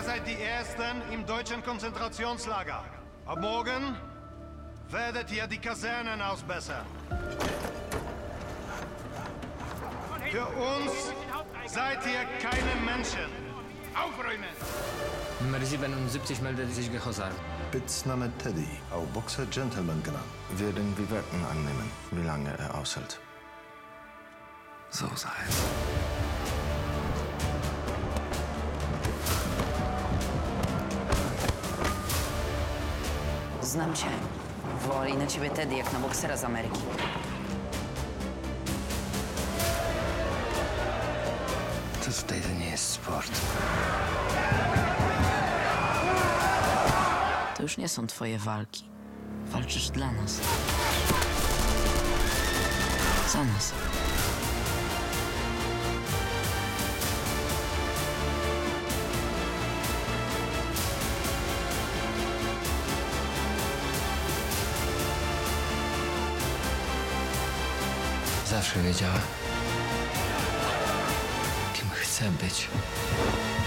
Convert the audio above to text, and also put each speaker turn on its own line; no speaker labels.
seid die Ersten im deutschen Konzentrationslager. Ab morgen werdet ihr die Kasernen ausbessern. Für uns seid ihr keine Menschen. Aufräumen!
Nummer 77 meldet sich Gehosar.
Spitzname Teddy, auch Boxer Gentleman genannt.
Werden wir Werten annehmen, wie lange er aushält.
So sei es.
Znam cię. Woli na ciebie Teddy jak na boksera z Ameryki.
To wtedy nie jest sport.
To już nie są twoje walki. Walczysz dla nas. Za nas.
Zawsze wiedziała, kim chcę być.